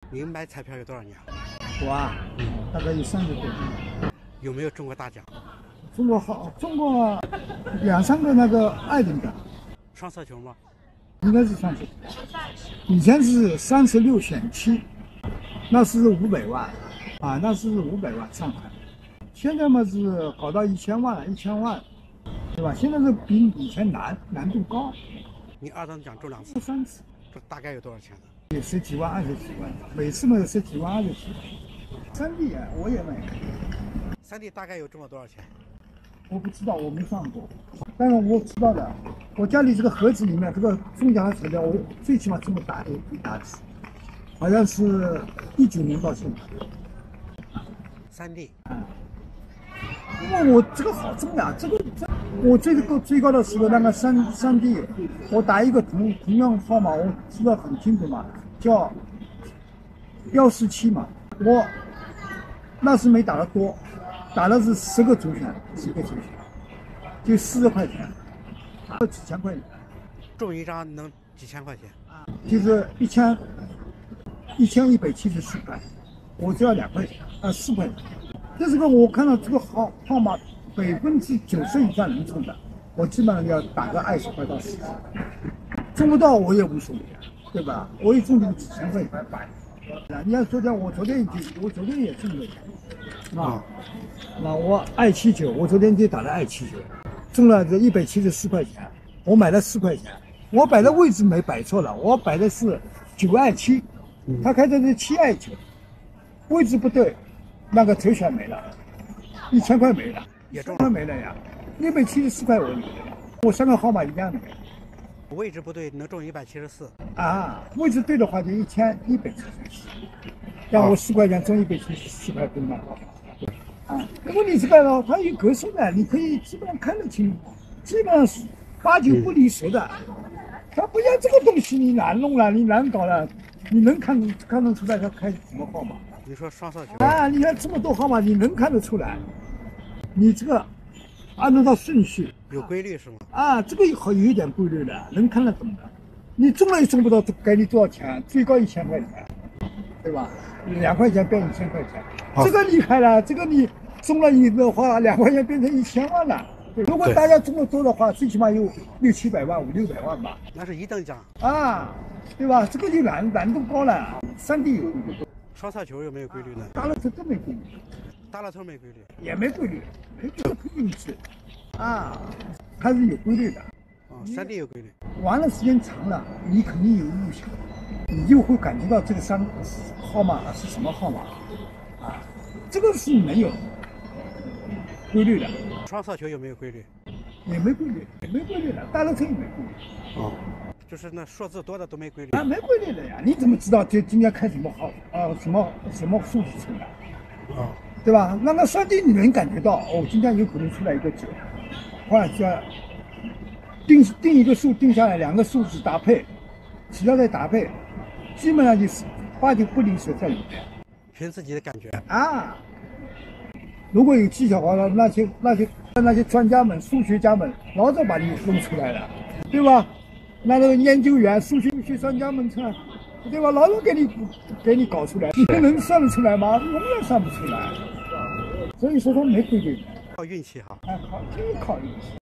你买彩票有多少年了？ 我啊，大概有30多年。 有没有中过大奖？ 中过2、3个那个爱丁的， 双色球吗？ 应该是双色球。以前是36选7，那是500万，啊，那是500万上海。现在嘛是搞到1000万了，1000万，对吧？现在是比以前难度高。 你2等奖中2次 ，3次， 这大概有多少钱呢？ 有10几万、20几万，每次嘛有10几万、20几万。3D 啊，我也买。 3D 大概有中了多少钱？ 我不知道，我没上过，但是我知道的，我家里这个盒子里面这个中奖的彩票，我最起码这么大一沓子，好像是19年到现在。 3D， 因为我这个好中呀，我最高的是那个3D，我打一个同样号码，我知道很清楚嘛，叫147嘛，我那时没打得多。打的是10个主选，10个主选，就40块钱，几千块钱， 中一张能几千块钱？ 就是1174块，我只要2块钱，4块钱。这个我看到这个号码90%以上能中的，我基本上要打个20块到40块，中不到我也无所谓，对吧？我一中就几千块钱。你看我昨天也中了。那我279，我昨天就打了279，中了这174块钱，我买了4块钱，我摆的位置没摆错了，我摆的是927，他开的是729，位置不对，那个折选没了，1000块没了， 也中了没了呀，174块我有，我3个号码一样的。 位置不对能中174 啊，位置对的话就1174，让我4块钱中174块多嘛。啊，如果你这个呢，它有格数的，你可以基本上看得清，基本上是8、9不离10的。它不像这个东西，你难弄了，你难搞了，你能看得出来它开什么号码？ 你说双色球啊？你看这么多号码，你能看得出来？你这个按照顺序有规律是吗？ 啊，这个有一点规律的，能看得懂的。你中了也中不到，给你多少钱？最高1000块钱，对吧？2块钱变1000块钱，这个厉害了。这个你中了你的话，2块钱变成1000万了。如果大家中的多的话，最起码有600、700万、500、600万吧。 那是1等奖啊，对吧？这个就难度高了。3D 有规律， 双色球有没有规律呢？ 大乐透都没规律， 大乐透没规律， 也没规律，没这个规律是啊，它是有规律的。 3D 有规律。 玩的时间长了，你肯定有印象，你就会感觉到这个号码是什么号码啊？这个是没有规律的。 双色球有没有规律？ 也没规律，也没规律的。大乐透也没规律。 就是那数字多的都没规律啊，没规律的呀！你怎么知道今天开什么号啊？什么数字出来？对吧？那个3D你能感觉到哦，今天有可能出来一个9，或者说定一个数定下来，2个数字搭配，只要再搭配，基本上就是8、9不离10在里面。 凭自己的感觉啊。如果有技巧的话，那些专家们、数学家们老早把你弄出来了，对吧？那个研究员、数学专家们对吧？老早给你搞出来，你能算得出来吗？永远算不出来。所以说他没规律， 靠运气哈。 真靠运气。